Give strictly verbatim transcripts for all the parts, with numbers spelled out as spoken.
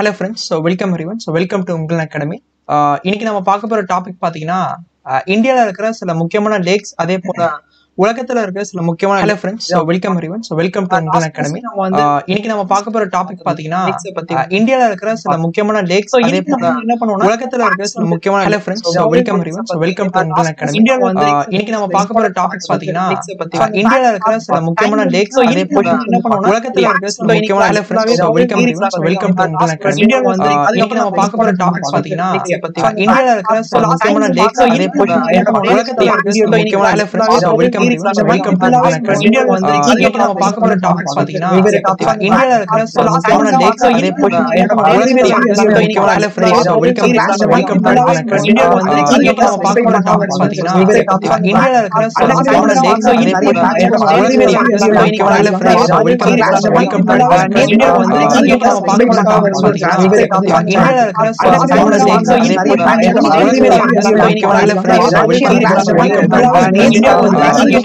Hello friends, so welcome everyone. So welcome to Ungal Academy. Uh, இன்னைக்கு நம்ம பார்க்க போற டாபிக் பாத்தீங்கன்னா இந்தியால இருக்கிற சில முக்கியமான லேக்ஸ் அதே போல உலகத்துல இருக்கிற சில முக்கியமான Hello friends, so welcome everyone. So welcome to Ungal Academy. இன்னைக்கு நம்ம பார்க்க போற டாபிக் பாத்தீங்கன்னா இந்தியால இருக்கிற சில முக்கியமான லேக்ஸ் அதே போல என்ன பண்ணுவோம்னா உலகத்துல இருக்கிற சில முக்கியமான Hello friends, so welcome everyone. So welcome to Ungal Academy. இன்னைக்கு நம்ம பார்க்க போற டாபிக் பாத்தீங்கன்னா இந்தியால இருக்கிற சில முக்கியமான லேக்ஸ் அதே போல என்ன பண்ணுவோம்னா உலகத்துல இருக்கிற சில முக்கியமான Hello friends, so welcome everyone. So welcome to Ungal Academy. இன்னைக்கு நம்ம பார்க்க போற டாபிக் பாத்தீங்கன்னா இந்தியால இருக்கிற சில முக்கியமான லேக்ஸ் அதே போல உலகத்துல இருக்கிற சில முக்கியமான Hello friends, so welcome Welcome to Ungal Academy. இன்னைக்கு நம்ம பார்க்க போற டாபிக் பாத்தீங்கன்னா இந்தியால இருக்கிற சில முக்கியமான லேக்ஸ் அதே போல உலகத்துல இருக்கிற சில முக்கியமான Hello friends, so welcome welcome to Ungal Academy. இன்னைக்கு நம்ம பார்க்க போற டாபிக் பாத்தீங்கன்னா இந்தியால இருக்கிற சில முக்கியமான லேக்ஸ் அதே போல உலகத்துல இருக்கிற சில முக்கியமான Hello friends, so welcome welcome to Ungal Academy. இன்னைக்கு நம்ம பார்க்க போற டாபிக் பாத்தீங்கன்னா இந்தியால இருக்கிற சில முக்கியமான லேக்ஸ் அதே போல உலகத்துல இருக்கிற சில முக்கியமான Hello friends, so welcome welcome to Ungal Academy.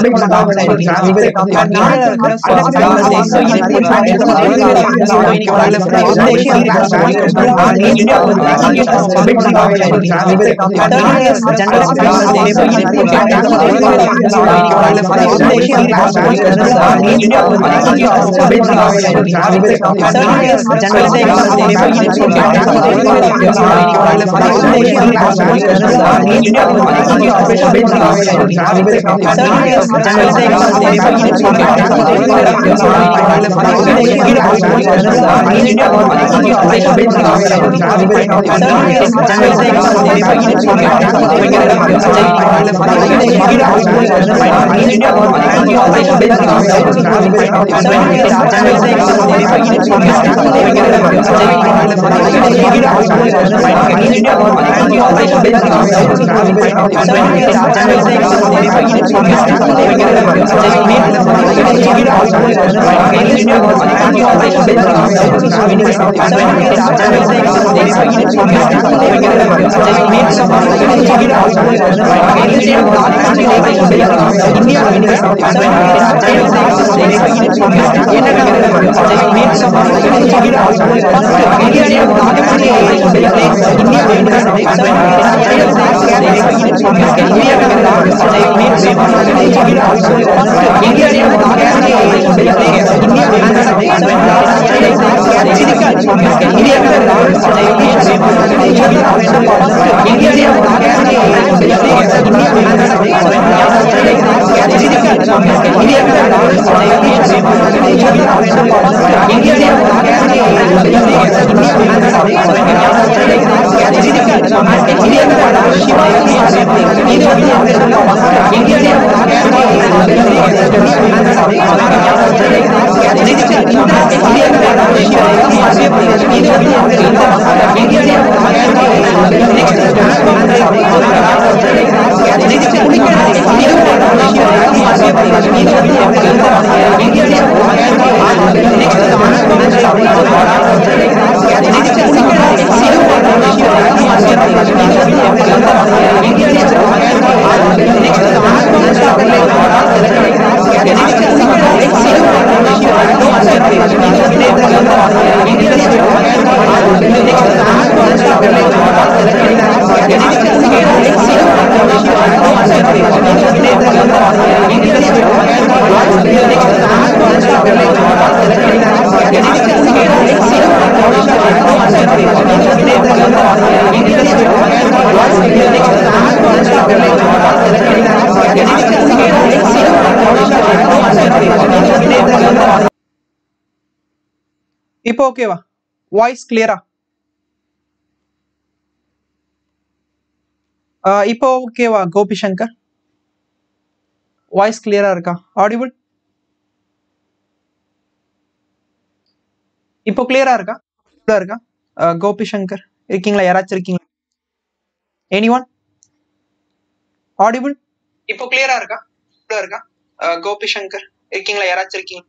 இப்போ ஓகேவா? வாய்ஸ் கிளியரா? இப்போ ஓகேவா கோபி சங்கர்? வாய்ஸ் கிளியரா இருக்கா? ஆடிபிள்? இப்போ கிளியரா இருக்கா? இருக்கா? கோபி சங்கர் இருக்கீங்களா? யாராச்சும் இருக்கீங்களா? எனிஒன்? ஆடிபிள்? இப்போ கிளியரா இருக்கா? இருக்கா? கோபி சங்கர் இருக்கீங்களா? யாராச்சும் இருக்கீங்களா?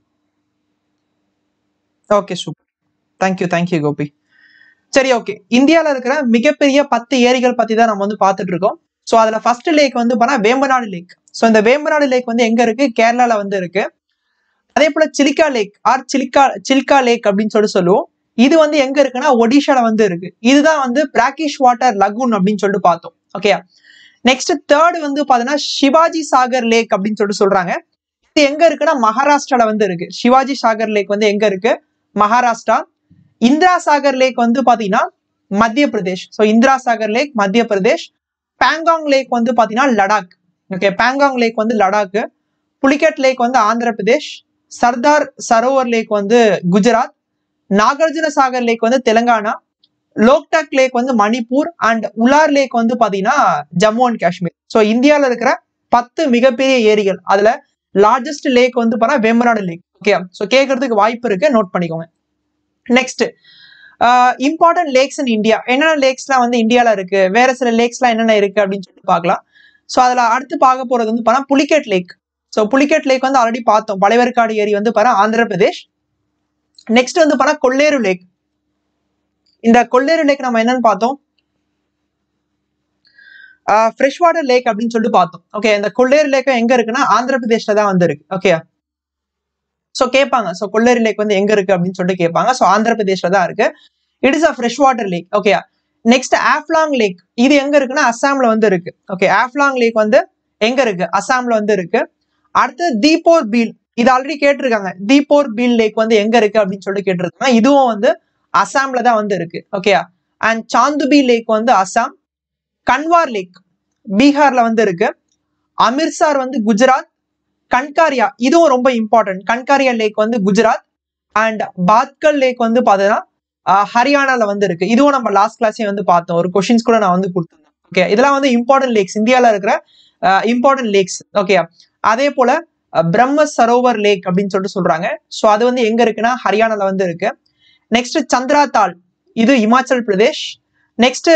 Okay super. Thank you thank you Gopi. சரி ஓகே. இந்தியாவில் இருக்கிற மிகப்பெரிய பத்து ஏரிகள் பத்தி தான் நம்ம வந்து பார்த்துட்டு இருக்கோம். ஸோ அதுல ஃபர்ஸ்ட் லேக் வந்து பார்த்தா வேம்பநாடு லேக். ஸோ இந்த வேம்பநாடு லேக் வந்து எங்க இருக்கு? கேரளால வந்து இருக்கு. அதே போல Chilika lake or Chilika Chilka lake அப்படின்னு சொல்லி சொல்லுவோம். இது வந்து எங்க இருக்குன்னா ஒடிஷால வந்து இருக்கு. இதுதான் வந்து பிராக்கிஷ் வாட்டர் லகூன் அப்படின்னு சொல்லிட்டு பார்த்தோம். ஓகே, நெக்ஸ்ட் தேர்ட் வந்து பாத்தீங்கன்னா சிவாஜி சாகர் லேக் அப்படின்னு சொல்லிட்டு சொல்றாங்க. இது எங்க இருக்குன்னா மகாராஷ்டிரால வந்து இருக்கு. சிவாஜி சாகர் லேக் வந்து எங்க இருக்கு? மகாராஷ்டிரா. இந்திரா சாகர் லேக் வந்து பாத்தீங்கன்னா Madhya Pradesh. So Indira Sagar lake Madhya Pradesh. Bangkok lakh வந்து பாத்தீங்கன்னா லடாக். ஓகே, பேங்காங் லேக் வந்து லடாக். புலிகட் லேக் வந்து ஆந்திர பிரதேஷ். சர்தார் சரோவர் லேக் வந்து குஜராத். நாகார்ஜுன சாகர் லேக் வந்து தெலுங்கானா. லோக்டாக் லேக் வந்து மணிப்பூர். அண்ட் உலார் லேக் வந்து பாத்தீங்கன்னா ஜம்மு அண்ட் காஷ்மீர். ஸோ இந்தியாவில் இருக்கிற பத்து மிகப்பெரிய ஏரிகள் அதுல லார்ஜஸ்ட் லேக் வந்து பார்த்தா வேம்பநாடு லேக். ஓகே, ஸோ கேட்கறதுக்கு வாய்ப்பு இருக்கு, நோட் பண்ணிக்கோங்க. Next important lakes in India. என்னென்ன லேக்ஸ்லாம் வந்து இந்தியாவில் இருக்கு, வேற சில லேக்ஸ்லாம் என்னென்ன இருக்கு அப்படின்னு சொல்லிட்டு பார்க்கலாம். ஸோ அதுல அடுத்து பார்க்க போறது வந்து பார்த்தா Pulicat lake. So Pulicat lake வந்து ஆல்ரெடி பார்த்தோம். பழையவர்காடு ஏரி வந்து பார்த்தா ஆந்திர பிரதேஷ். நெக்ஸ்ட் வந்து பார்த்தா கொள்ளேரு லேக். இந்த கொள்ளேரு லேக் நம்ம என்னன்னு பார்த்தோம், ஃப்ரெஷ் வாட்டர் லேக் அப்படின்னு சொல்லிட்டு பார்த்தோம். ஓகே, இந்த கொள்ளேரு லேக் எங்க இருக்குன்னா ஆந்திர பிரதேஷ்ல தான் வந்து இருக்கு. ஓகே, சோ கேட்பாங்க, சோ கொள்ளேரு லேக் வந்து எங்க இருக்கு அப்படின்னு சொல்லிட்டு கேட்பாங்க. சோ ஆந்திர பிரதேஷ்ல தான் இருக்கு. It is a fresh water lake. Okay, next ஆஃப்லாங் லேக். இது எங்க இருக்குன்னா அசாம்ல வந்து இருக்கு. ஓகே, ஆஃப்லாங் லேக் வந்து எங்க இருக்கு? அசாம்ல வந்து இருக்கு. அடுத்து தீப்போர் பீல். இது ஆல்ரெடி கேட்டிருக்காங்க. தீப்போர் பீல் லேக் வந்து எங்க இருக்கு அப்படின்னு சொல்லிட்டு கேட்டிருக்காங்க. இதுவும் வந்து அசாம்ல தான் வந்து இருக்கு. ஓகே, அண்ட் சாந்துபி லேக் வந்து அசாம். கன்வார் லேக் பீகார்ல வந்து இருக்கு. அமிர்சார் வந்து குஜராத். கன்காரியா இதுவும் ரொம்ப இம்பார்ட்டன்ட். கன்காரியா லேக் வந்து குஜராத். அண்ட் பாத்கல் லேக் வந்து பாத்தீங்கன்னா ஹரியானால வந்து இருக்கு. இதுவும் நம்ம லாஸ்ட் கிளாஸே வந்து பார்த்தோம். ஒரு கொஸ்டின்ஸ் கூட நான் வந்து கொடுத்துருந்தேன். ஓகே, இதெல்லாம் வந்து இம்பார்ட்டன்ட் லேக்ஸ், இந்தியாவில் இருக்கிற இம்பார்ட்டன்ட் லேக்ஸ். ஓகே, அதே போல பிரம்ம சரோவர் லேக் அப்படின்னு சொல்லிட்டு சொல்றாங்க. ஸோ அது வந்து எங்க இருக்குன்னா ஹரியானால வந்து இருக்கு. நெக்ஸ்ட் சந்திராதால், இது இமாச்சல் பிரதேஷ். நெக்ஸ்ட்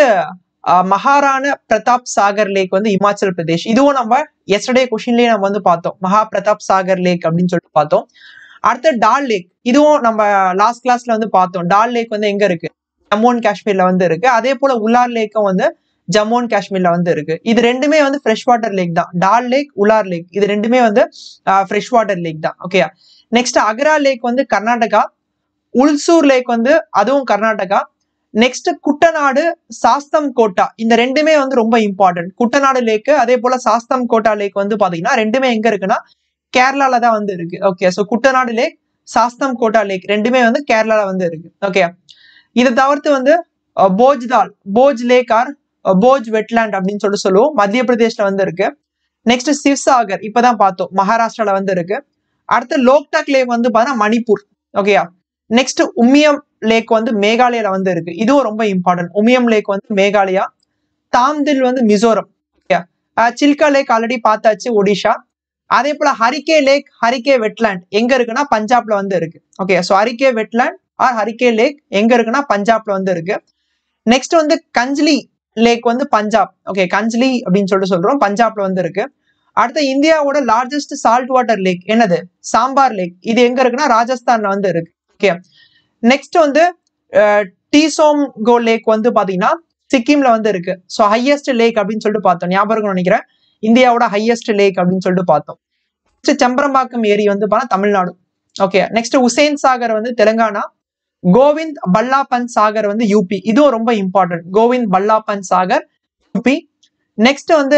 மகாராண பிரதாப் சாகர் லேக் வந்து இமாச்சல் பிரதேஷ். இதுவும் நம்ம எஸ்டர்டே கொஸ்டின்லயே நம்ம வந்து பார்த்தோம். மகா பிரதாப் சாகர் லேக் அப்படின்னு சொல்லிட்டு பார்த்தோம். அடுத்து டால் லேக். இதுவும் நம்ம லாஸ்ட் கிளாஸ்ல வந்து பார்த்தோம். டால் லேக் வந்து எங்க இருக்கு? ஜம்மு அண்ட் காஷ்மீர்ல வந்து இருக்கு. அதே போல உலார் லேக்கும் வந்து ஜம்மு அண்ட் காஷ்மீர்ல வந்து இருக்கு. இது ரெண்டுமே வந்து ஃப்ரெஷ் வாட்டர் லேக் தான். டால் லேக், உலார் லேக் இது ரெண்டுமே வந்து ஃப்ரெஷ் வாட்டர் லேக் தான். ஓகே, நெக்ஸ்ட் அக்ரா லேக் வந்து கர்நாடகா. உல்சூர் லேக் வந்து அதுவும் கர்நாடகா. Next Kuttanad, Sasthamkotta. இந்த ரெண்டுமே வந்து ரொம்ப இம்பார்ட்டன்ட். குட்டநாடு லேக் அதே போல சாஸ்தம் கோட்டா லேக் வந்து பாத்தீங்கன்னா ரெண்டுமே எங்க இருக்குன்னா கேரளால தான் வந்து இருக்கு. Okay, so Kuttanad lake, Sasthamkotta lake ரெண்டுமே வந்து கேரளால வந்து இருக்கு. ஓகே, இதை தவிர்த்து வந்து Bhojtal, Bhoj lake or Bhoj wetland அப்படின்னு சொல்லிட்டு சொல்லுவோம். மத்திய பிரதேஷ்ல வந்து இருக்கு. நெக்ஸ்ட் சிவ்சாகர் இப்பதான் பார்த்தோம், மகாராஷ்டிரால வந்து இருக்கு. அடுத்து லோக்டாக் லேக் வந்து பாத்தீங்கன்னா மணிப்பூர். ஓகேயா, நெக்ஸ்ட் உமியம் லேக் வந்து மேகாலயால வந்து இருக்கு. இதுவும் ரொம்ப இம்பார்ட்டன்ட். உமியம் லேக் வந்து மேகாலயா. தாம்தில் வந்து மிசோரம். சில்கா லேக் ஆல்ரெடி பார்த்தாச்சு, ஒடிஷா. அதே போல ஹரிகே லேக், ஹரிகே வெட்லேண்ட் எங்க இருக்குன்னா பஞ்சாப்ல வந்து இருக்கு. Okay, so Harike wetland or Harike lake எங்க இருக்குன்னா பஞ்சாப்ல வந்து இருக்கு. நெக்ஸ்ட் வந்து கஞ்ச்லி லேக் வந்து பஞ்சாப். ஓகே, கஞ்ச்லி அப்படின்னு சொல்லிட்டு சொல்றோம், பஞ்சாப்ல வந்து இருக்கு. அடுத்து இந்தியாவோட லார்ஜஸ்ட் சால்ட் வாட்டர் லேக் என்னது? சாம்பார் லேக். இது எங்க இருக்குன்னா ராஜஸ்தான்ல வந்து இருக்கு. ஓகே, நெக்ஸ்ட் வந்து டீசோம் கோ லேக் வந்து பாத்தீங்கன்னா சிக்கிம்ல வந்து இருக்கு. ஸோ ஹையஸ்ட் லேக் அப்படின்னு சொல்லிட்டு பார்த்தோம், ஞாபகம் நினைக்கிறேன். இந்தியாவோட ஹையஸ்ட் லேக் அப்படின்னு சொல்லிட்டு பார்த்தோம். நெக்ஸ்ட் செம்பரம்பாக்கம் ஏரி வந்து பார்த்தா தமிழ்நாடு. ஓகே, நெக்ஸ்ட் உசேன் சாகர் வந்து தெலுங்கானா. கோவிந்த் பல்லாபன் சாகர் வந்து யூபி. இதுவும் ரொம்ப important. Govind Ballabh Sagar UP. Next வந்து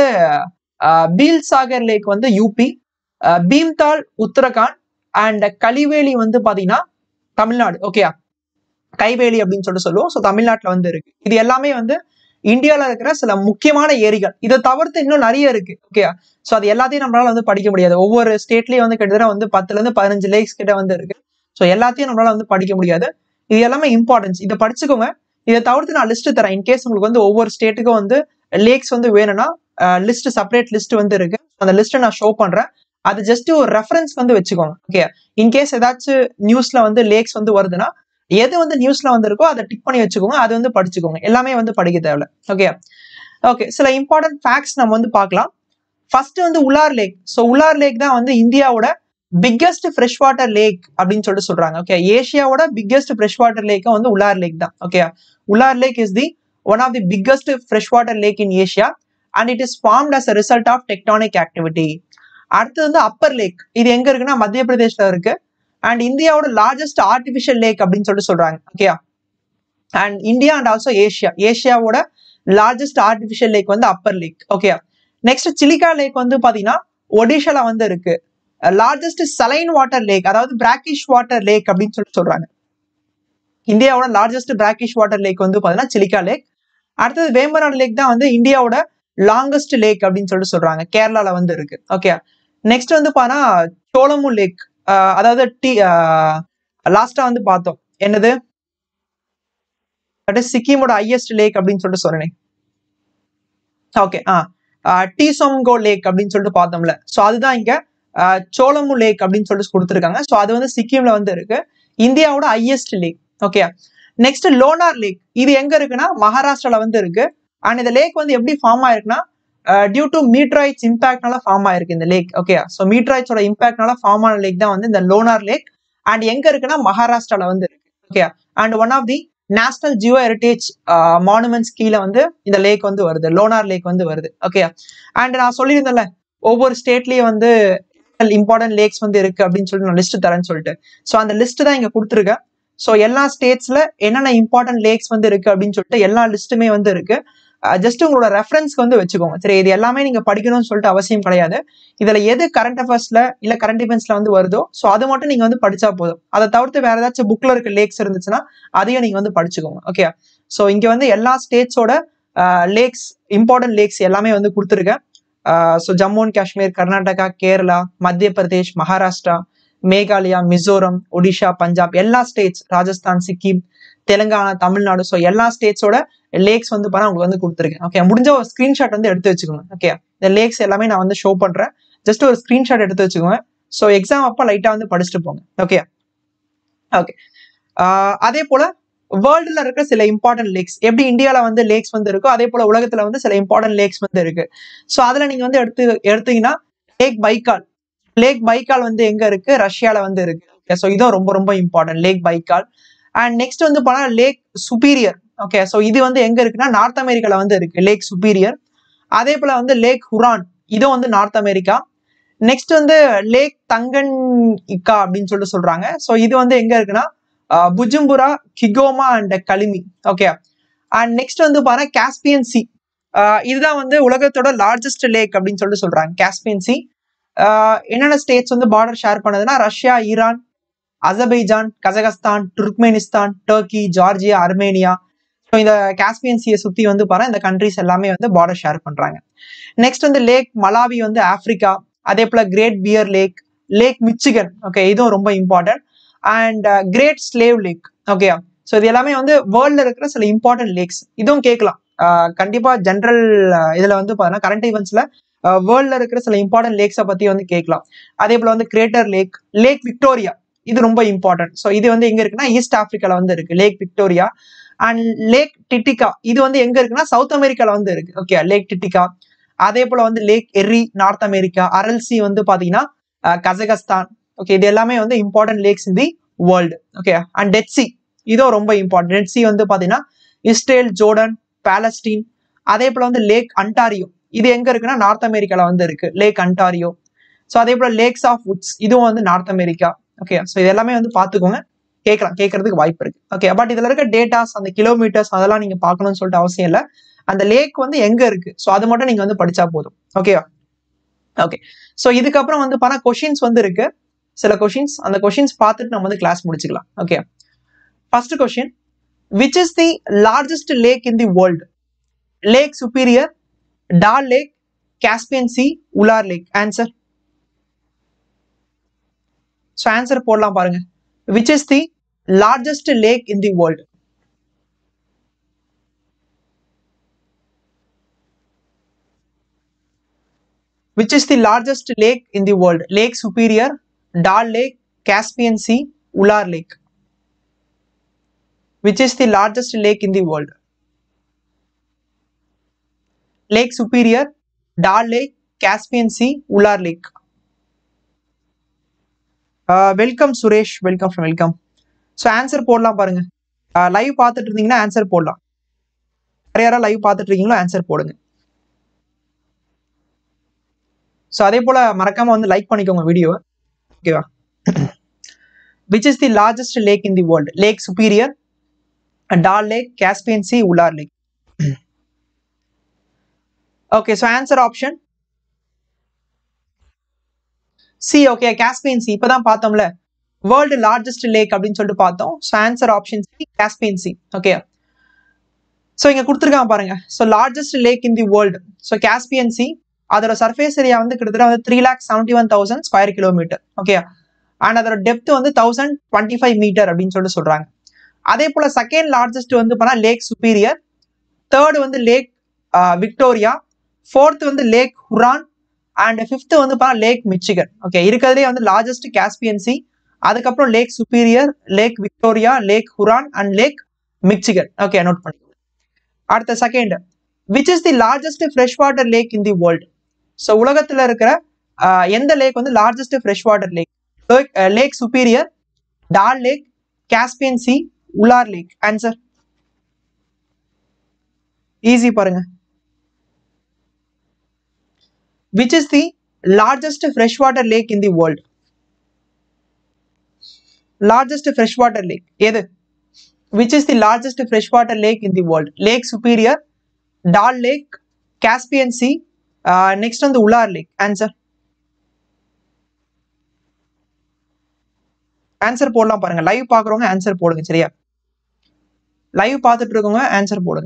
பீல் சாகர் லேக் வந்து யூபி. பீம்தால் உத்தரகாண்ட். அண்ட் கலிவேலி வந்து பாத்தீங்கன்னா தமிழ்நாடு. ஓகே, கைவேலி அப்படின்னு சொல்லிட்டு சொல்லுவோம். ஸோ தமிழ்நாட்டில் வந்து இருக்கு. இது எல்லாமே வந்து இந்தியாவில் இருக்கிற சில முக்கியமான ஏரிகள். இதை தவிர்த்து இன்னும் நிறைய இருக்கு. ஓகே, ஸோ அது எல்லாத்தையும் நம்மளால வந்து படிக்க முடியாது. ஒவ்வொரு ஸ்டேட்லயும் வந்து கிட்டத்தட்ட வந்து பத்துல இருந்து பதினஞ்சு லேக்ஸ் கிட்ட வந்து இருக்கு. ஸோ எல்லாத்தையும் நம்மளால வந்து படிக்க முடியாது. இது எல்லாமே இம்பார்ட்டன்ஸ். இதை படிச்சுக்கோங்க. இதை தவிர்த்து நான் லிஸ்ட் தரேன். இன்கேஸ் உங்களுக்கு வந்து ஒவ்வொரு ஸ்டேட்டுக்கும் வந்து லேக்ஸ் வந்து வேணும்னா லிஸ்ட், செப்பரேட் லிஸ்ட் வந்து இருக்கு. அந்த லிஸ்ட்டை நான் ஷோ பண்றேன். அது ஜஸ்ட் ஒரு ரெஃபரன்ஸ் வந்து வச்சுக்கோங்க. ஓகே, இன்கேஸ் ஏதாச்சும் நியூஸ்ல வந்து லேக்ஸ் வந்து வருதுன்னா எது வந்து நியூஸ்ல வந்திருக்கோ அதை டிக் பண்ணி வச்சுக்கோங்க. அது வந்து படிச்சுக்கோங்க. எல்லாமே வந்து படிக்க தேவையில்ல. ஓகே ஓகே சில இம்பார்ட்டன்ட் ஃபேக்ட்ஸ் நம்ம வந்து பார்க்கலாம். ஃபர்ஸ்ட் வந்து Wular lake. So Wular lake தான் வந்து இந்தியாவோட பிக்கஸ்ட் ஃப்ரெஷ் வாட்டர் லேக் அப்படின்னு சொல்லிட்டு சொல்றாங்க. ஓகே, ஏஷியாவோட பிக்கஸ்ட் ஃப்ரெஷ் வாட்டர் லேக்கும் வந்து உலார் லேக் தான். Okay, Wular lake is the one of the biggest fresh water lake in Asia and it is formed as a result of tectonic activity. அடுத்து வந்து upper lakh. இது எங்க இருக்குன்னா மத்திய பிரதேஷ்ல இருக்கு. அண்ட் இந்தியாவோட லார்ஜஸ்ட் ஆர்டிபிஷியல் லேக் அப்படின்னு சொல்லிட்டு சொல்றாங்க. Okay, and India and also Asia ஏஷியாவோட லார்ஜஸ்ட் ஆர்டிஃபிஷியல் லேக் வந்து upper lake. Okay, next Chilika lake வந்து பாத்தீங்கன்னா ஒடிஷால வந்து இருக்கு. லார்ஜஸ்ட் சலைன் வாட்டர் லேக், அதாவது பிராக்கிஷ் வாட்டர் லேக் அப்படின்னு சொல்லி சொல்றாங்க. இந்தியாவோட லார்ஜஸ்ட் பிராக்கிஷ் வாட்டர் லேக் வந்து பாத்தீங்கன்னா சிலிகா லேக். அடுத்தது வேம்பநாடு லேக் தான் வந்து இந்தியாவோட லாங்கஸ்ட் லேக் அப்படின்னு சொல்லிட்டு சொல்றாங்க, கேரளால வந்து இருக்கு. ஓகே, நெக்ஸ்ட் வந்து பாத்தீங்கன்னா சோளமு லேக், அதாவது டி லாஸ்டா வந்து பார்த்தோம் என்னது, சிக்கிமோட ஹையஸ்ட் லேக் அப்படின்னு சொல்லிட்டு சொல்றேன். ஓகே, ஆ டீசோம்கோ லேக் அப்படின்னு சொல்லிட்டு பார்த்தோம்ல, ஸோ அதுதான் இங்க சோளமு லேக் அப்படின்னு சொல்லிட்டு கொடுத்துருக்காங்க. ஸோ அது வந்து சிக்கிம்ல வந்து இருக்கு, இந்தியாவோட highest lake. Okay, next Lonar lake, இது எங்க இருக்குன்னா மகாராஷ்டிரால வந்து இருக்கு. அண்ட் இந்த லேக் வந்து எப்படி ஃபார்ம் ஆயிருக்குன்னா டியூ டு மீட்ராய்ட்ஸ் இம்பாக்ட்னால ஃபார்ம் ஆயிருக்கு இந்த லேக். ஓகே, ஸோ மீட்ராய்ட்ஸோட இம்பாக்ட்னால ஃபார்ம் ஆன லேக் தான் வந்து இந்த லோனார் லேக். அண்ட் எங்க இருக்குன்னா மகாராஷ்டிரால வந்து இருக்கு. Okay, and one of the national geo heritage monuments கீழே வந்து இந்த லேக் வந்து வருது, லோனார் லேக் வந்து வருது. ஓகே, அண்ட் நான் சொல்லியிருந்தேன்ல ஒவ்வொரு ஸ்டேட்லயும் வந்து இம்பார்ட்டன்ட் லேக்ஸ் வந்து இருக்கு அப்படின்னு சொல்லிட்டு நான் லிஸ்ட் தரேன்னு சொல்லிட்டு, ஸோ அந்த லிஸ்ட் தான் இங்க கொடுத்துருக்கேன். ஸோ எல்லா ஸ்டேட்ஸ்ல என்னென்ன இம்பார்ட்டன்ட் லேக்ஸ் வந்து இருக்கு அப்படின்னு சொல்லிட்டு எல்லா லிஸ்ட்டுமே வந்து இருக்கு. ஜஸ்ட் உங்களோட ரெஃபரன்ஸ்க்கு வந்து வச்சுக்கோங்க. சரி, இது எல்லாமே நீங்க படிக்கணும்னு சொல்லிட்டு அவசியம் கிடையாது. இதுல எது கரண்ட் அஃபேர்ஸ்ல இல்ல கரண்ட் இவெண்ட்ஸ்ல வந்து வருதோ ஸோ அது மட்டும் நீங்க வந்து படிச்சா போதும். அதை தவிர்த்து வேற ஏதாச்சும் புக்ல இருக்க லேக்ஸ் இருந்துச்சுன்னா அதையும் நீங்க வந்து படிச்சுக்கோங்க. ஓகே, ஸோ இங்க வந்து எல்லா ஸ்டேட்ஸோட லேக்ஸ், இம்பார்ட்டன்ட் லேக்ஸ் எல்லாமே வந்து கொடுத்துருக்கேன். ஸோ ஜம்மு அண்ட் காஷ்மீர், கர்நாடகா, கேரளா, மத்திய பிரதேஷ், மகாராஷ்டிரா, மேகாலயா, மிசோரம், ஒடிஷா, பஞ்சாப், எல்லா ஸ்டேட்ஸ், ராஜஸ்தான், சிக்கிம், தெலுங்கானா, தமிழ்நாடு, ஸோ எல்லா ஸ்டேட்ஸோட லேக்ஸ் வந்து பாருங்க உங்களுக்கு வந்து கொடுத்துருக்கேன். ஓகே, முடிஞ்ச ஒரு ஸ்கிரீன்ஷாட் வந்து எடுத்து வச்சுக்கோங்க. ஓகே, இந்த லேக்ஸ் எல்லாமே நான் வந்து ஷோ பண்றேன், ஜஸ்ட் ஒரு ஸ்கிரீன்ஷாட் எடுத்து வச்சுக்கோங்க. ஸோ எக்ஸாம் அப்போ லைட்டா வந்து படிச்சுட்டு போங்க. ஓகே ஓகே அதே போல வேர்ல்டுல இருக்க சில இம்பார்ட்டன்ட் லேக்ஸ், எப்படி இந்தியால வந்து லேக்ஸ் வந்து இருக்கோ அதே போல உலகத்துல வந்து சில இம்பார்ட்டன்ட் லேக்ஸ் வந்து இருக்கு. ஸோ அதுல நீங்க வந்து எடுத்து எடுத்தீங்கன்னா லேக் பைக்கால், லேக் பைக்கால் வந்து எங்க இருக்கு, ரஷ்யால வந்து இருக்கு. ஸோ இதுவும் ரொம்ப ரொம்ப இம்பார்ட்டன்ட், லேக் பைக்கால். அண்ட் நெக்ஸ்ட் வந்து பார்த்தா லேக் சுப்பீரியர். ஓகே, ஸோ இது வந்து எங்க இருக்குன்னா நார்த் அமெரிக்கால வந்து இருக்கு, லேக் சுப்பீரியர். அதே போல வந்து லேக் ஹுரான், இதுவும் வந்து நார்த் அமெரிக்கா. நெக்ஸ்ட் வந்து லேக் தங்கன் இக்கா அப்படின்னு சொல்லிட்டு சொல்றாங்க. ஸோ இது வந்து எங்க இருக்குன்னா Bujumbura, Kigoma and Kalemie. Okay, and next வந்து பாருங்க காஸ்பியன் சி, இதுதான் வந்து உலகத்தோட லார்ஜஸ்ட் லேக் அப்படின்னு சொல்லிட்டு சொல்றாங்க, காஸ்பியன் சி. என்னென்ன ஸ்டேட்ஸ் வந்து பார்டர் ஷேர் பண்ணதுன்னா Russia, Iran, Azerbaijan, Kazakhstan, Turkmenistan, Turkey, Georgia, Armenia. So இந்த காஸ்பியன் சியை சுத்தி வந்து பாருங்க இந்த கண்ட்ரிஸ் எல்லாமே வந்து பார்டர் ஷேர் பண்றாங்க. நெக்ஸ்ட் வந்து லேக் மலாவி வந்து ஆப்பிரிக்கா. அதே போல Great Bear Lake, Lake Michigan. Okay, இதுவும் ரொம்ப important. And Great Slave Lake. Okay, so இது எல்லாமே வந்து வேர்ல்ட்ல இருக்கிற சில இம்பார்ட்டன்ட் லேக்ஸ். இதுவும் கேட்கலாம் கண்டிப்பா ஜென்ரல் இதுல வந்து பாத்தீங்கன்னா கரண்ட் ஈவெண்ட்ஸ்ல வேர்ல்ட்ல இருக்கிற சில இம்பார்ட்டன்ட் லேக்ஸை பத்தி வந்து கேட்கலாம். அதே போல வந்து கிரேட்டர் லேக், லேக் விக்டோரியா, இது ரொம்ப இம்பார்ட்டன்ட். ஸோ இது வந்து எங்க இருக்குன்னா ஈஸ்ட் ஆப்பிரிக்கால வந்து இருக்கு, Lake Victoria. And Lake Titicaca, இது வந்து எங்க இருக்குன்னா சவுத் அமெரிக்கால வந்து இருக்கு. Okay, Lake Titicaca. அதே போல வந்து Lake Erie, North America. Aral Sea வந்து பாத்தீங்கன்னா கசகஸ்தான். ஓகே, இது எல்லாமே வந்து important lakes in the world. Okay, and Dead Sea, இதுவும் ரொம்ப இம்பார்ட்டன்ட். டெட் சி வந்து பாத்தீங்கன்னா இஸ்ரேல், ஜோர்டன், பாலஸ்டீன். அதே போல வந்து லேக் அன்டாரியோ, இது எங்க இருக்குன்னா நார்த் அமெரிக்கால வந்து இருக்கு, லேக் அன்டாரியோ. ஸோ அதே போல லேக்ஸ் ஆஃப் வுட்ஸ், இதுவும் வந்து நார்த் அமெரிக்கா. ஓகே, ஸோ இது எல்லாமே வந்து பாத்துக்கோங்க, கேட்கலாம், கேட்கறதுக்கு வாய்ப்பு இருக்கு. ஓகே, பட் இதுல இருக்க டேட்டாஸ், அந்த கிலோமீட்டர்ஸ் அதெல்லாம் நீங்க பார்க்கணும்னு சொல்லிட்டு அவசியம் இல்லை. அந்த லேக் வந்து எங்க இருக்கு ஸோ அது மட்டும் நீங்க வந்து படிச்சா போதும். ஓகே ஓகே ஸோ இதுக்கப்புறம் வந்து பார்த்தா கொஷின்ஸ் வந்து இருக்கு, சில கொஷின்ஸ். அந்த கொஷின்ஸ் பார்த்துட்டு நம்ம வந்து கிளாஸ் முடிச்சுக்கலாம். Okay, first question, which is the largest lake in the world? Lake Superior, Dal Lake, Caspian Sea, Wular Lake. Answer, so answer போடலாம் பாருங்க. Which is the largest lake in the world? Which is the largest lake in the world? Lake Superior, Dal Lake, Caspian Sea, Ular Lake. Which is the largest lake in the world? Lake Superior, Dal Lake, Caspian Sea, Ular Lake. Uh, welcome Suresh, welcome welcome. So answer போடலாம் பாருங்க. Live பார்த்துட்டு இருந்தீங்கன்னா answer போடலாம். யார் யாரா live பார்த்துட்டு இருக்கீங்களோ answer போடுங்க. ஸோ அதே போல மறக்காம வந்து லைக் பண்ணிக்கோங்க வீடியோவை. ஓகேவா? Which is the largest lake in the world? Lake Superior, Dal Lake, Caspian Sea, Ular Lake. Okay, so answer option C. Okay, Caspian Sea. இப்பதான் பார்த்தோம்ல வேர்ல்டு லார்ஜஸ்ட் லேக் அப்படின்னு சொல்லிட்டு பார்த்தோம். So answer option C, Caspian Sea. Okay, so இங்க கொடுத்துருக்காங்க பாருங்க. So largest lake in the world. So Caspian Sea, அதோட surface area வந்து கிட்டத்தட்ட வந்து three lakh seventy one thousand square kilometre. Okay, and அதோட டெப்த் வந்து தௌசண்ட் டுவெண்ட்டி ஃபைவ் மீட்டர் அப்படின்னு சொல்லிட்டு சொல்றாங்க. அதே போல செகண்ட் லார்ஜஸ்ட் வந்து பண்ணா லேக் சுப்பீரியர், தேர்டு வந்து லேக் விக்டோரியா, ஃபோர்த் வந்து லேக் ஹுரான், அண்ட் ஃபிஃப்த் வந்து பண்ணா லேக் மிச்சிகன். ஓகே, இருக்கிறதுலே வந்து லார்ஜஸ்ட் Caspian Sea, அதுக்கப்புறம் Lake Superior, Lake Victoria, Lake Huron and Lake Michigan. Okay, note பண்ணி. அடுத்த second, which is the largest fresh water lake in the world. So உலகத்துல இருக்கிற எந்த லேக் வந்து largest fresh water lake? Lake Superior, Dal Lake, Caspian Sea, Wular Lake. Answer easy பாருங்க. Which is the largest fresh water lake in the world? Largest fresh water lake எது? Which is the largest fresh water lake in the world? Lake Superior, Dal Lake, Caspian Sea, next வந்து Wular Lake. Answer answer போடலாம் பாருங்க. Live பாக்குறவங்க answer போடுங்க. சரியா, live பார்த்துட்டு இருக்கவங்க answer போடுங்க.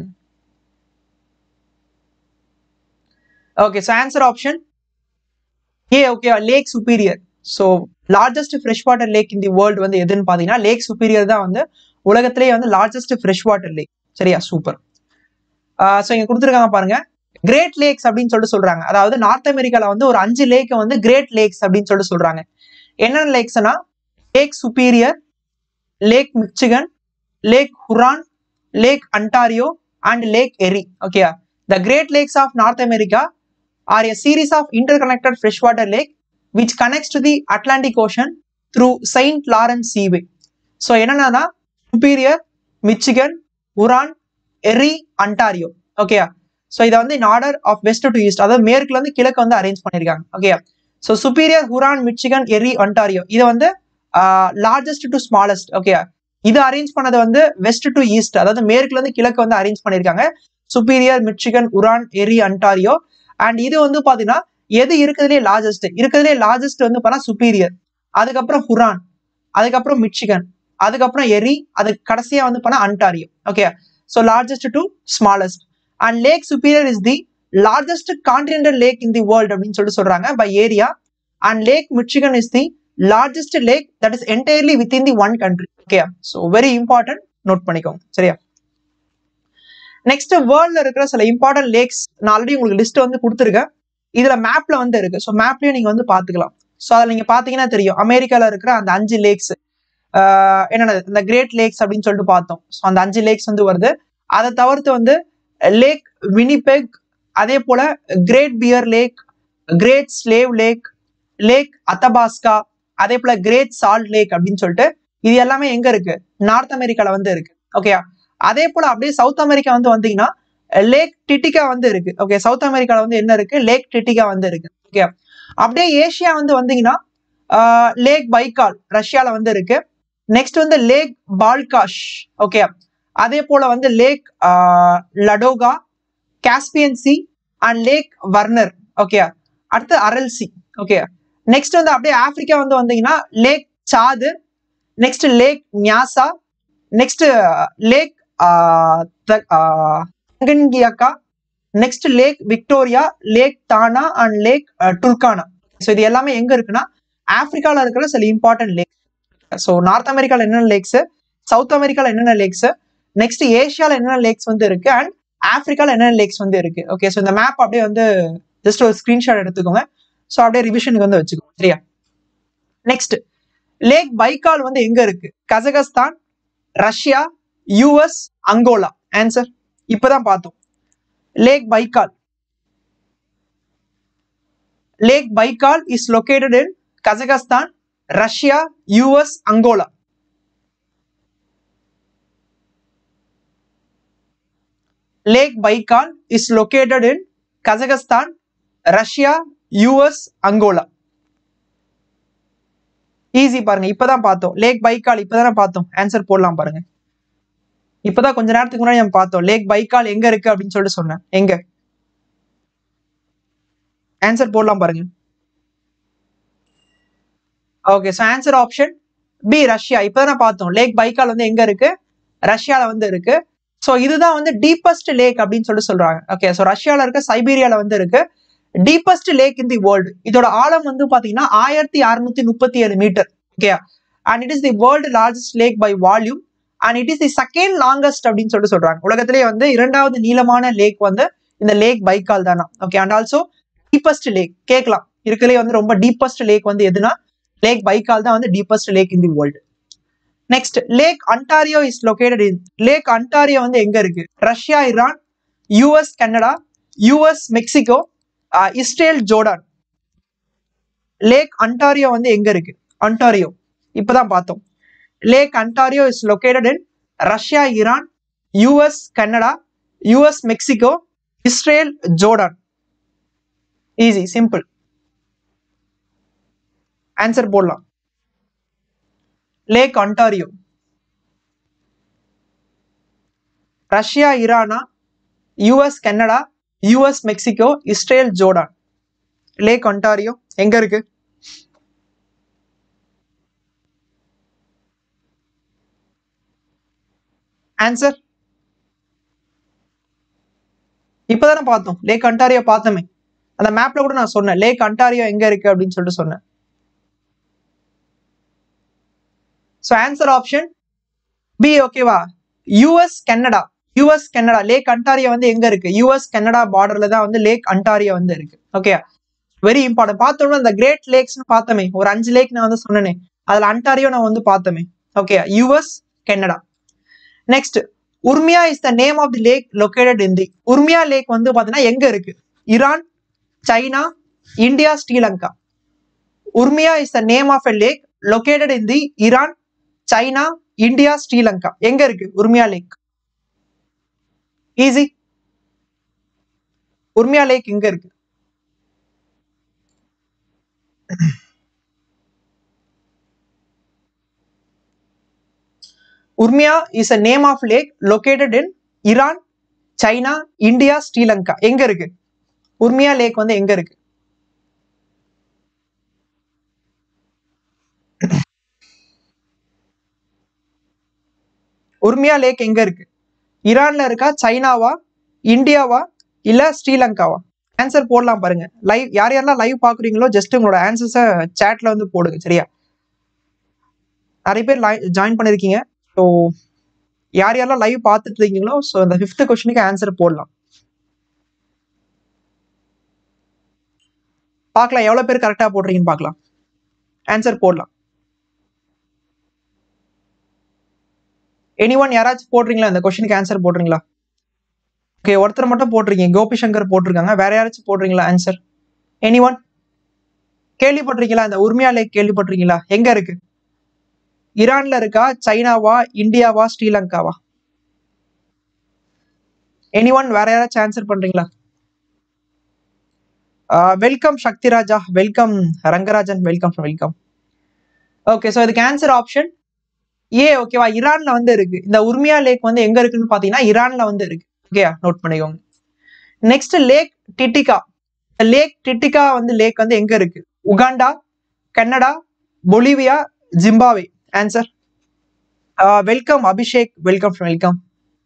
Okay, so answer option A. Okay, Lake Superior. So largest fresh water lake in the world வந்து எதுன்னு பார்த்தீங்கன்னா லேக் சுப்பீரியர் தான் வந்து உலகத்திலேயே வந்து லார்ஜஸ்ட் ஃப்ரெஷ் வாட்டர் லேக். சரியா, சூப்பர். ஸோ இங்க கொடுத்துருக்காங்க பாருங்க, கிரேட் லேக்ஸ் அப்படின்னு சொல்லிட்டு சொல்றாங்க. அதாவது நார்த் அமெரிக்கால வந்து ஒரு அஞ்சு லேக் வந்து கிரேட் லேக்ஸ் அப்படின்னு சொல்லிட்டு சொல்றாங்க. என்னென்ன லேக்ஸ்னா Lake Superior, Lake Michigan, Lake Huron, Lake Ontario and Lake Erie. Okay, the Great Lakes of North America are a series of interconnected freshwater lake which connects to the Atlantic Ocean through Saint Lawrence Seaway. So என்னன்னா Superior, Michigan, Huron, Erie, Ontario. Okay, so இதை வந்து in order of west to east, அதாவது மேற்குல இருந்து கிழக்கு வந்து arrange பண்ணியிருக்காங்க. Okay, so Superior, Huron, Michigan, Erie, Ontario இது வந்து லார்ஜஸ்ட் டு ஸ்மாலஸ்ட். ஓகே, இது அரேஞ்ச் பண்ணது வந்து வெஸ்ட் டு ஈஸ்ட், அதாவது மேற்குல இருந்து கிழக்கு வந்து அரேஞ்ச் பண்ணியிருக்காங்க. சுப்பீரியர், மிச்சிகன், உரான், எரி, ஒன்டாரியோ. அண்ட் இது வந்து பாத்தீங்கன்னா எது இருக்கிறதுலே லார்ஜஸ்ட்? இருக்கிறதுலே லார்ஜஸ்ட் வந்து பார்த்தா சுப்பீரியர், அதுக்கப்புறம் ஹுரான், அதுக்கப்புறம் மிச்சிகன், அதுக்கப்புறம் எரி, அதுக்கு கடைசியா வந்து பண்ணா Ontario. Okay, so largest to smallest. And Lake Superior is the largest continental lake in the world அப்படின்னு சொல்லிட்டு சொல்றாங்க by area. And Lake Michigan is the largest lake that is entirely with in the one country. Okay, so very important, note பண்ணிக்கோங்க. சரியா, next வேர்ல்ட்ல இருக்கிற சில important lakhs நான் already உங்களுக்கு list வந்து கொடுத்துருக்கேன். இதுல மேப்ல வந்து இருக்கு. ஸோ மேப்லயும் நீங்க வந்து பாத்துக்கலாம். ஸோ அதில் நீங்க பாத்தீங்கன்னா தெரியும் அமெரிக்கால இருக்கிற அந்த அஞ்சு லேக்ஸ் என்னென்ன, இந்த கிரேட் லேக்ஸ் அப்படின்னு சொல்லிட்டு பார்த்தோம். ஸோ அந்த அஞ்சு லேக்ஸ் வந்து வருது. அதை தவிர்த்து வந்து லேக் வினிபெக், அதே போல Great Bear Lake, Great Slave Lake, Lake Athabasca, அதே போல கிரேட் சால்ட் லேக் அப்படின்னு சொல்லிட்டு இது எல்லாமே எங்க இருக்கு? நார்த் அமெரிக்கால வந்து இருக்கு. ஓகே, அதே போல அப்படியே சவுத் அமெரிக்கா வந்து வந்தீங்கன்னா லேக் டிட்டிகா வந்து இருக்கு. ஓகே, சவுத் அமெரிக்கால வந்து என்ன இருக்கு? லேக் டிட்டிகா வந்து இருக்கு. ஓகே, அப்படியே ஏஷியா வந்து வந்தீங்கன்னா லேக் பைக்கால் ரஷ்யால வந்து இருக்கு. நெக்ஸ்ட் வந்து லேக் பால்காஷ். ஓகே, அதே போல வந்து Lake Ladoga, Caspian Sea and Lake வர்னர். ஓகே, அடுத்து அரல் சி. ஓகே, நெக்ஸ்ட் வந்து அப்படியே ஆப்பிரிக்கா வந்து வந்தீங்கன்னா Lake Chad, next Lake Nyasa, next Lake Tanganyika, next Lake Victoria, Lake Tana and lakh டுர்கானா. So இது எல்லாமே எங்க இருக்குன்னா ஆப்பிரிக்கால இருக்கிற சில இம்பார்ட்டன்ட் லேக். ஸோ நார்த் அமெரிக்கால என்னென்ன லேக்ஸ், சவுத் அமெரிக்கால என்னென்ன லேக்ஸ், நெக்ஸ்ட் ஏஷியால என்னென்ன லேக்ஸ் வந்து இருக்கு, அண்ட் ஆப்பிரிக்கால என்னென்ன லேக்ஸ் வந்து இருக்கு. ஓகே, ஸோ இந்த மேப் அப்படியே வந்து ஜஸ்ட் ஒரு ஸ்கிரீன்ஷாட் எடுத்துக்கோங்க. ஸோ அப்படியே ரிவிஷனுக்கு வந்து வச்சுக்கோங்க. சரியா, நெக்ஸ்ட் லேக் பைக்கால் வந்து எங்க இருக்கு? Kazakhstan, Russia, US, Angola. Answer இப்பதான் பார்த்தோம். Lake Baikal Lake Baikal is located in Kazakhstan, Russia, US, Angola. Lake Baikal is located in Kazakhstan, Russia, US, Angola. Easy பாருங்க, இப்பதான் பார்த்தோம். லேக் பைக்கால் இப்பதானே பார்த்தோம். ஆன்சர் போடலாம் பாருங்க. இப்பதான் கொஞ்ச நேரத்துக்கு முன்னாடி நம்ம பார்த்தோம் லேக் பைக்கால் எங்க இருக்கு அப்படின்னு சொல்லிட்டு சொன்னேன். எங்க ஆன்சர் போடலாம் பாருங்க. Okay, so answer option B Russia. இப்பதான் பார்த்தோம் லேக் பைக்கால் வந்து எங்க இருக்கு, ரஷ்யால வந்து இருக்கு. சோ இதுதான் வந்து டீப்பஸ்ட் லேக் அப்படின்னு சொல்லிட்டு சொல்றாங்க. ஓகே, சோ ரஷ்யால இருக்க சைபீரியால வந்து இருக்கு deepest lake in the world. இதோட ஆழம் வந்து பாத்தீங்கன்னா ஆயிரத்தி அறுநூத்தி முப்பத்தி ஏழு metre. Okay, and it is the world largest lake by volume and it is the second longest அப்படின்னு சொல்லிட்டு சொல்றாங்க. உலகத்திலேயே வந்து இரண்டாவது நீளமான லேக் வந்து இந்த லேக் பைக்கால் தானா. Okay, and also deepest lake கேட்கலாம் இருக்கிறதுலே வந்து ரொம்ப டீப்பஸ்ட் லேக் வந்து எதுனா லேக் பைக்கால் தான் வந்து deepest lake in the world. Next Lake Ontario is located in. Lake Ontario வந்து எங்க இருக்கு? Russia, Iran, US, Canada, US, Mexico, Israel, Jordan. Lake Ontario வந்து எங்க இருக்கு? அன்டாரியோ இப்பதான் பார்த்தோம். Lake Ontario is located in Russia, Iran, US, Canada, US, Mexico, Israel, Jordan. Easy, simple. Answer போடலாம். Lake Ontario Russia, ஈரானா, US, Canada, US, Mexico, Israel, Jordan. Lake Ontario எங்க இருக்கு? Answer இப்பதானே பார்த்தோம். லேக் அன்டாரியோ பார்த்தோமே, அந்த மேப்ல கூட நான் சொன்னேன் லேக் அன்டாரியோ எங்க இருக்கு அப்படின்னு சொல்லிட்டு சொன்னேன். So answer option B. ஓகேவா? US, Canada. US, Canada. Lake Ontario வந்து எங்க இருக்கு? யூஎஸ், கனடா பார்டர்ல தான் வந்து லேக் அன்டாரியோ வந்து இருக்கு. Okay, very important. பார்த்தோம்னா இந்த கிரேட் லேக்ஸ்னு பார்த்தோமே, ஒரு அஞ்சு லேக் நான் வந்து சொன்னேனே, அதுல அன்டாரியோ நான் வந்து பார்த்தோமே. Okay, US, Canada. Next, Urmia is the name of the lake located in the. Urmia lake வந்து பாத்தீங்கன்னா எங்க இருக்கு? Iran, China, India, Sri Lanka. Urmia is the name of a lake located in the Iran, China, India, Sri Lanka. எங்க இருக்கு Urmia lake? Easy. Urmia lake எங்க இருக்கு? Urmia is a name of lake located in Iran, China, India, Sri Lanka. எங்க இருக்கு Urmia lake வந்து எங்க இருக்கு? Urmia lake எங்க இருக்கு? ஈரான்ல இருக்கா, சைனாவா, இந்தியாவா, இல்ல ஸ்ரீலங்காவா? ஆன்சர் போடலாம் பாருங்க. லைவ் யார் யாரெல்லாம் லைவ் பாக்குறீங்களோ ஜஸ்ட் உங்களோட ஆன்சர்ஸை சாட்ல வந்து போடுங்க. சரியா? நிறைய பேர் ஜாயின் பண்ணிருக்கீங்க. ஸோ யார் யாரெல்லாம் லைவ் பார்த்துட்டு இருக்கீங்களோ ஸோ இந்த ஃபிஃப்த் கொஸ்டினுக்கு ஆன்சர் போடலாம். பார்க்கலாம் எவ்வளவு பேர் கரெக்டா போடுறீங்கன்னு பார்க்கலாம். ஆன்சர் போடலாம். எனி ஒன் யாராச்சும் போடுறீங்களா? இந்த கொஸ்டினுக்கு ஆன்சர் போடுறீங்களா? ஓகே, ஒருத்தர் மட்டும் போட்டிருக்கீங்க, கோபி சங்கர் போட்டிருக்காங்க. வேற யாராச்சும் போடுறீங்களா ஆன்சர்? எனி ஒன் கேள்விப்பட்டிருக்கீங்களா? இந்த உர்மியா லேக் கேள்விப்பட்டிருக்கீங்களா? எங்க இருக்கு? ஈரான்ல இருக்கா, சைனாவா, இந்தியாவா, ஸ்ரீலங்காவா? எனி ஒன் வேற யாராச்சும் ஆன்சர் பண்றீங்களா? Welcome Sakthiraja, welcome Rangarajan, welcome welcome. Okay, so இதுக்கு ஆன்சர் ஆப்ஷன் ஏ. ஓகேவா? ஈரான்ல வந்து இருக்கு. இந்த உர்மியா லேக் வந்து எங்க இருக்குன்னு பாத்தீங்கன்னா ஈரான்ல வந்து இருக்கு. ஓகே, நோட் பண்ணிக்கோங்க. Next lake Titicaca. Lake Titicaca வந்து லேக் வந்து எங்க இருக்கு? Uganda, Canada, Bolivia, Zimbabwe. Answer welcome Abhishek, welcome welcome.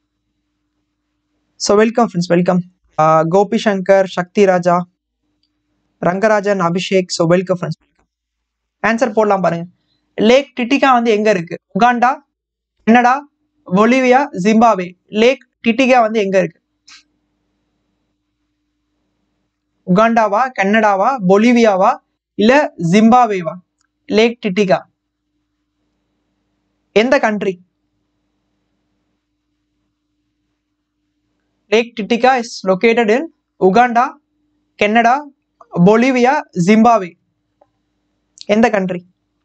So welcome friends, welcome. Gopi Shankar, Sakthi Raja, Rangarajan, Abhishek. So welcome friends. Answer போடலாம் பாருங்க. லேக் டிட்டிகா வந்து எங்க இருக்கு? Uganda, Canada, Bolivia, Zimbabwe. Lake Titicaca வந்து எங்க இருக்கு? உகாண்டாவா, கனடாவா, பொலிவியாவா, இல்ல ஜிம்பாவேவா? லேக் டிட்டிகா எந்த country? Lake Titicaca is located in Uganda, Canada, Bolivia, Zimbabwe. எந்த கண்ட்ரி?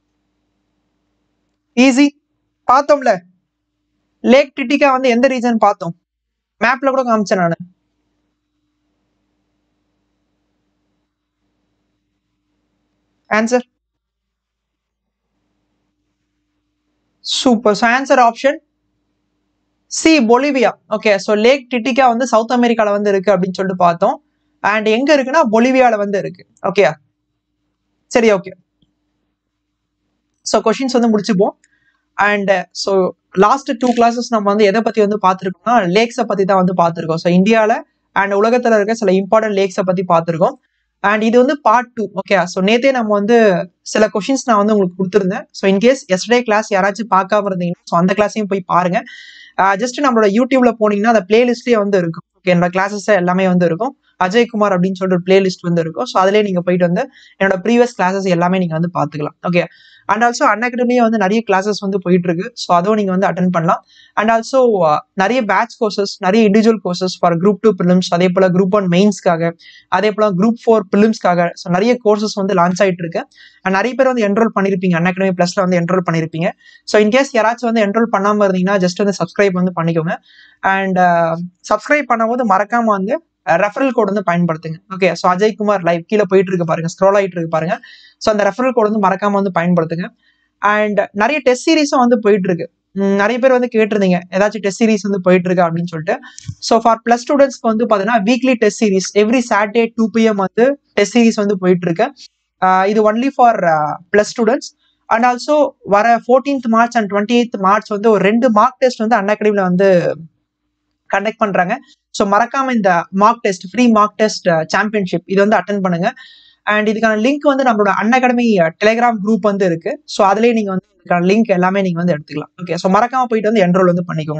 ஈஸி, பார்த்தோம்ல. லேக் டிட்டிகா வந்து எந்த ரீஜன் பார்த்தோம், மேப்ல கூட காமிச்சேன் நானு. Answer super. Answer option C Bolivia. Okay, so lake Titicaca வந்து சவுத் அமெரிக்கால வந்து இருக்கு அப்படின்னு சொல்லிட்டு பார்த்தோம். அண்ட் எங்க இருக்குன்னா பொலிவியால வந்து இருக்கு. ஓகே, சரி, ஓகே. ஸோ கொஷின்ஸ் வந்து முடிச்சுப்போம். And so last two classes நம்ம வந்து எதை பத்தி வந்து பார்த்துருக்கோம்னா லேக்ஸை பத்தி தான் வந்து பார்த்துருக்கோம். ஸோ இந்தியாவில் அண்ட் உலகத்துல இருக்க சில இம்பார்ட்டன்ட் லேக்ஸை பத்தி பார்த்துருக்கோம். அண்ட் இது வந்து பார்ட் டூ. ஓகே, ஸோ நேத்தே நம்ம வந்து சில கொஷின்ஸ் நான் வந்து உங்களுக்கு கொடுத்துருந்தேன். ஸோ இன்கேஸ் எஸ்டே கிளாஸ் யாராச்சும் பார்க்காம இருந்தீங்கன்னா ஸோ அந்த கிளாஸையும் போய் பாருங்க. ஜஸ்ட் நம்மளோட யூடியூப்ல போனீங்கன்னா அந்த பிளேலிஸ்ட்லேயே வந்து இருக்கும். ஓகே, என்னோட கிளாஸஸ் எல்லாமே வந்து இருக்கும். அஜய்குமார் அப்படின்னு சொல்லிட்டு ஒரு பிளேலிஸ்ட் வந்து இருக்கும். ஸோ அதுலேயே நீங்க போயிட்டு வந்து என்னோட ப்ரீவியஸ் கிளாஸஸ் எல்லாமே நீங்க வந்து பார்த்துக்கலாம். ஓகே, அண்ட் ஆல்சோ அன்அகாடமியே வந்து நிறைய கிளாஸஸ் வந்து போயிட்டு இருக்கு. ஸோ அதுவும் நீங்க வந்து அட்டன் பண்ணலாம். அண்ட் ஆல்சோ நிறைய பேட்ச் கோர்சஸ், நிறைய individual courses for group two prelims, அதே போல குரூப் ஒன் மெயின்ஸ்க்காக, அதே போல குரூப் ஃபோர் பிலிம்ஸ்க்காக ஸோ நிறைய கோர்சஸ் வந்து லான்ச் ஆயிட்டு இருக்கு. அண்ட் நிறைய பேர் வந்து என்ரோல் பண்ணிருப்பீங்க, அன்அகாடமி பிளஸ்ல வந்து என்ரோல் பண்ணிருப்பீங்க. ஸோ இன்கேஸ் யாராச்சும் வந்து என்ரோல் பண்ணாம இருந்தீங்கன்னா ஜஸ்ட் வந்து சப்ஸ்கிரைப் வந்து பண்ணிக்கோங்க. அண்ட் சப்ஸ்கிரைப் பண்ணும்போது மறக்காம வந்து ரெஃபரல் கோட் வந்து பயன்படுத்துங்க. ஓகே, ஸோ அஜய்குமார் லைவ் கீழே போயிட்டு இருக்கு பாருங்க, ஸ்க்ரோல் ஆயிட்டு இருக்கு பாருங்க. ஸோ அந்த ரெஃபரல் கோட் வந்து மறக்காம வந்து பயன்படுத்துங்க. அண்ட் நிறைய டெஸ்ட் சீரிஸும் வந்து போயிட்டு இருக்கு. நிறைய பேர் வந்து கேட்டிருந்தீங்க ஏதாச்சும் டெஸ்ட் சீரிஸ் வந்து போயிட்டு இருக்கு அப்படின்னு சொல்லிட்டு. ஸோ ஃபார் பிளஸ் ஸ்டூடெண்ட்ஸ்க்கு வந்து பாத்தீங்கன்னா weekly test series every Saturday two PM வந்து டெஸ்ட் சீரிஸ் வந்து போயிட்டு இருக்கு. இது only for plus students. And also வர fourteenth March and twenty eighth March வந்து ஒரு ரெண்டு மார்க் டெஸ்ட் வந்து அன்அகாடமில வந்து கண்டக்ட் பண்றாங்க. ஸோ மறக்காம இந்த mock test, free mock test championship இது வந்து அட்டன் பண்ணுங்க. அண்ட் இதுக்கான லிங்க் வந்து நம்மளோட அன்அகாடமி டெலிகிராம் குரூப் வந்து இருக்கு. ஸோ அதுலேயே நீங்க வந்து இதுக்கான லிங்க் எல்லாமே நீங்க வந்து எடுத்துக்கலாம். ஓகே, ஸோ மறக்காம போயிட்டு வந்து என்ரோல் வந்து பண்ணிக்கோங்க.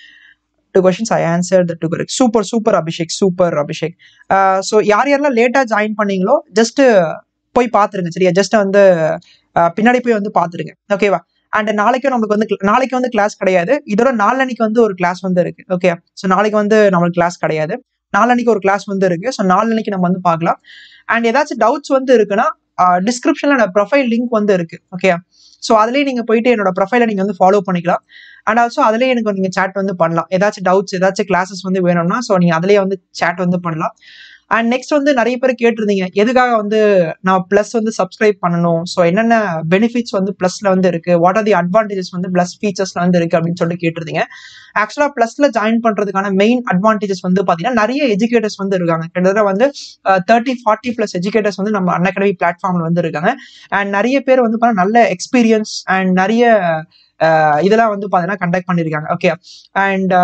Two questions I answer the two correct. Super super Abhishek, super Abhishek. So யார் யாரெல்லாம் லேட்டா ஜாயின் பண்ணீங்களோ ஜஸ்ட் போய் பாத்துருங்க. சரியா, ஜஸ்ட் வந்து பின்னாடி போய் வந்து பாத்துருங்க. ஓகேவா? அண்ட் நாளைக்கும் நம்மளுக்கு வந்து நாளைக்கு வந்து கிளாஸ் கிடையாது. இதோட நாளன்னைக்கு வந்து ஒரு கிளாஸ் வந்து இருக்கு. ஓகே, ஸோ நாளைக்கு வந்து நம்மளுக்கு கிளாஸ் கிடையாது. நாளன்னைக்கு ஒரு கிளாஸ் வந்து இருக்கு. ஸோ நாளன்னைக்கு நம்ம வந்து பார்க்கலாம். அண்ட் ஏதாச்சும் டவுட்ஸ் வந்து இருக்குன்னா டிஸ்கிரிப்ஷன்ல என்னோட ப்ரொஃபைல் லிங்க் வந்து இருக்கு. ஓகே, ஸோ அதுலேயே நீங்க போயிட்டு என்னோட ப்ரொஃபைலை நீங்க வந்து ஃபாலோ பண்ணிக்கலாம். அண்ட் ஆல்சோ அதுலேயே எனக்கு நீங்க சேட் வந்து பண்ணலாம். ஏதாச்சும் டவுட்ஸ், ஏதாச்சும் கிளாஸஸ் வந்து வேணும்னா ஸோ நீங்க அதுலேயே வந்து சேட் வந்து பண்ணலாம். அண்ட் நெக்ஸ்ட் வந்து நிறைய பேர் கேட்டிருந்தீங்க எதுக்காக வந்து நான் பிளஸ் வந்து சப்ஸ்கிரைப் பண்ணணும், ஸோ என்னென்ன பெனிஃபிட்ஸ் வந்து பிளஸ்ல வந்து இருக்கு, வாட் ஆர் தி அட்வான்டேஜஸ் வந்து பிளஸ் ஃபீச்சர்ஸ்ல வந்து இருக்கு அப்படின்னு சொல்லிட்டு கேட்டிருந்தீங்க. ஆக்சுவலா பிளஸ்ல ஜாயின் பண்றதுக்கான மெயின் அட்வான்டேஜஸ் வந்து பாத்தீங்கன்னா நிறைய எஜுகேட்டர்ஸ் வந்து இருக்காங்க. கிட்டத்தட்ட வந்து தேர்ட்டி ஃபார்ட்டி பிளஸ் எஜுகேட்டர்ஸ் வந்து நம்ம அன்அகாடமி பிளாட்ஃபார்ம்ல வந்து இருக்காங்க. அண்ட் நிறைய பேர் வந்து பாத்தீங்கன்னா நல்ல எக்ஸ்பீரியன்ஸ் அண்ட் நிறைய இதெல்லாம் வந்து பாத்தீங்கன்னா கண்டக்ட் பண்ணிருக்காங்க. ஓகே, அண்ட்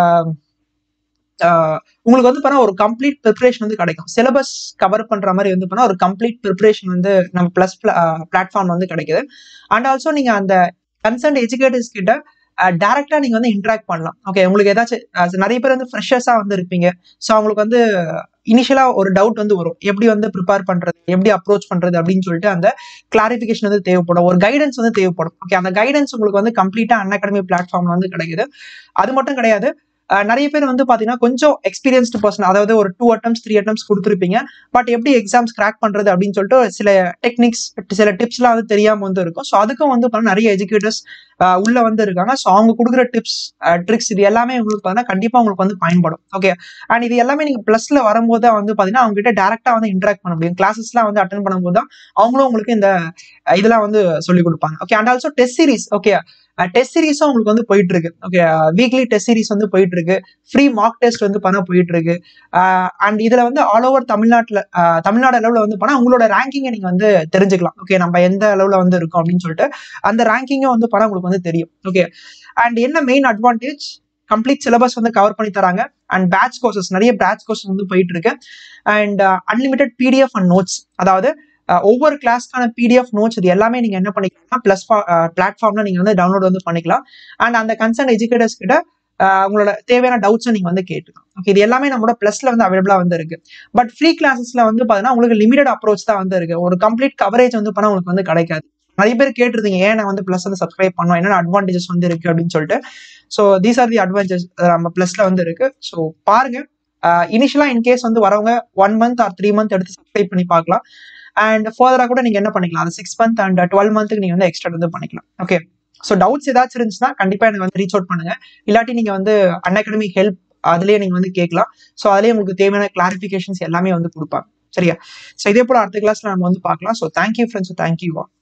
உங்களுக்கு வந்து பண்ணா ஒரு கம்ப்ளீட் ப்ரிப்பரேஷன் வந்து கிடைக்கும். சிலபஸ் கவர் பண்ற மாதிரி வந்து பண்ணா ஒரு கம்ப்ளீட் ப்ரிப்பரேஷன் வந்து நம்ம பிளஸ் பிளாட்ஃபார்ம் வந்து கிடைக்குது. அண்ட் ஆல்சோ நீங்க அந்த கன்சர்ன் எஜுகேட்டர்ஸ் கிட்ட டைரக்டா நீங்க வந்து இன்டராக்ட் பண்ணலாம். ஓகே, உங்களுக்கு ஏதாச்சும் நிறைய பேர் வந்து ஃப்ரெஷர்ஸா வந்து இருப்பீங்க. ஸோ அவங்களுக்கு வந்து இனிஷியலா ஒரு டவுட் வந்து வரும், எப்படி வந்து ப்ரிப்பேர் பண்றது, எப்படி அப்ரோச் பண்றது அப்படின்னு சொல்லிட்டு அந்த கிளாரிபிகேஷன் வந்து தேவைப்படும், ஒரு கைடன்ஸ் வந்து தேவைப்படும். ஓகே, அந்த கைடன்ஸ் உங்களுக்கு வந்து கம்ப்ளீட்டா அன்அகாடமி பிளாட்ஃபார்ம்ல வந்து கிடைக்குது. அது மட்டும் கிடையாது, நிறைய பேர் வந்து பாத்தீங்கன்னா கொஞ்சம் எக்ஸ்பீரியன்ஸ்டு பர்சன், அதாவது ஒரு டூ அட்டம்ஸ் த்ரீ அட்டம்ஸ் கொடுத்துருப்பீங்க. பட் எப்படி எக்ஸாம்ஸ் கிராக் பண்றது அப்படின்னு சொல்லிட்டு சில டெக்னிக்ஸ், சில டிப்ஸ் எல்லாம் வந்து தெரியாம வந்து இருக்கும். ஸோ அதுக்கும் வந்து நிறைய எஜுகேட்டர்ஸ் உள்ள வந்து இருக்காங்க. ஸோ அவங்க கொடுக்குற டிப்ஸ், ட்ரிக்ஸ் இது எல்லாமே உங்களுக்கு பார்த்தீங்கன்னா கண்டிப்பா உங்களுக்கு வந்து பயன்படும். ஓகே, அண்ட் இது எல்லாமே நீங்க பிளஸ்ல வரும்போது தான் வந்து பாத்தீங்கன்னா அவங்க கிட்ட டேரக்டா வந்து இன்டராக்ட் பண்ண முடியும். கிளாஸஸ் எல்லாம் வந்து அட்டன் பண்ணும்போது தான் அவங்களும் உங்களுக்கு இந்த இதெல்லாம் வந்து சொல்லி கொடுப்பாங்க. Okay, and also test series. Okay, test சீரிஸும் உங்களுக்கு வந்து போயிட்டு இருக்கு. ஓகே, வீக்லி டெஸ்ட் சீரிஸ் வந்து போயிட்டு இருக்கு. ஃப்ரீ மார்க் டெஸ்ட் வந்து பண்ண போயிட்டு இருக்கு. அண்ட் இதுல வந்து ஆல் ஓவர் தமிழ்நாட்டுல தமிழ்நாடு அளவுல வந்து பண்ணா உங்களோட ரேங்கிங்கை நீங்க வந்து தெரிஞ்சுக்கலாம். ஓகே, நம்ம எந்த அளவுல வந்து இருக்கோம் அப்படின்னு சொல்லிட்டு அந்த ரேங்கிங்கும் வந்து பண்ண உங்களுக்கு வந்து தெரியும். ஓகே, அண்ட் என்ன மெயின் அட்வான்டேஜ், கம்ப்ளீட் சிலபஸ் வந்து கவர் பண்ணி தராங்க. அண்ட் பேட்ச் கோர்சஸ், நிறைய பேட்ச் கோர்சஸ் வந்து போயிட்டு இருக்கு. And unlimited PDF and notes, அதாவது ஒவ்வொரு கிளாஸ்க்கான பிடிஎஃப் நோட்ஸ் இது எல்லாமே நீங்க என்ன பண்ணிக்கலாம் பிளஸ் பிளாட்ஃபார்ம்ல நீங்க வந்து டவுன்லோட் வந்து பண்ணிக்கலாம். அண்ட் அந்த கன்சர்ன் எஜுகேட்டர்ஸ் கிட்ட உங்களோட தேவையான டவுட்ஸை நீங்க வந்து கேட்டுக்கலாம். ஓகே, இது எல்லாமே நம்மளோட பிளஸ்ல வந்து அவைலபிளா வந்து இருக்கு. பட் ஃப்ரீ கிளாஸஸ்ல வந்து பாத்தீங்கன்னா உங்களுக்கு லிமிடெட் அப்ரோச் தான் வந்து இருக்கு. ஒரு கம்ப்ளீட் கவரேஜ் வந்து பண்ணா உங்களுக்கு வந்து கிடைக்காது. நிறைய பேர் கேட்டிருந்தீங்க ஏன் நான் வந்து பிளஸ் வந்து சப்ஸ்கிரைப் பண்ணோம், என்னென்ன அட்வான்டேஜஸ் வந்து இருக்கு அப்படின்னு சொல்லிட்டு. So these are the advantage நம்ம பிளஸ்ல வந்து இருக்கு. ஸோ பாருங்க, இனிஷியலா இன்கேஸ் வந்து வரவங்க one month or three month எடுத்து சப்ஸ்கிரைப் பண்ணி பார்க்கலாம். அண்ட் ஃபர்தரா கூட நீங்க என்ன பண்ணிக்கலாம், அந்த சிக்ஸ் மந்த் அண்ட் டுவெல் மந்த்துக்கு நீங்க வந்து எக்ஸ்ட்ரா வந்து பண்ணிக்கலாம். ஓகே, ஸோ டவுட்ஸ் ஏதாச்சும் இருந்துச்சுன்னா கண்டிப்பா எனக்கு வந்து ரீச் அவுட் பண்ணுங்க. இல்லாட்டி நீங்க வந்து அன்அகாடமி ஹெல்ப் அதுலயே நீங்க வந்து கேட்கலாம். ஸோ அதுலயே உங்களுக்கு தேவையான கிளாரிபிகேஷன்ஸ் எல்லாமே வந்து கொடுப்பாங்க. சரியா? ஸோ இதே போல அடுத்த கிளாஸ்ல நம்ம வந்து பார்க்கலாம். So thank you friends, thank you.